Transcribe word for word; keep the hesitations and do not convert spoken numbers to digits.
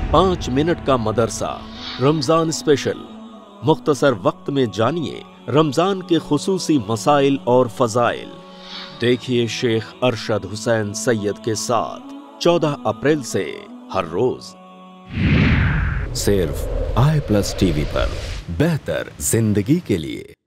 पाँच मिनट का मदरसा रमजान स्पेशल। मुख्तसर वक्त में जानिए रमजान के खुसूसी मसाइल और फजाइल। देखिए शेख अरशद हुसैन सैयद के साथ चौदह अप्रैल से हर रोज सिर्फ आई प्लस टीवी पर, बेहतर जिंदगी के लिए।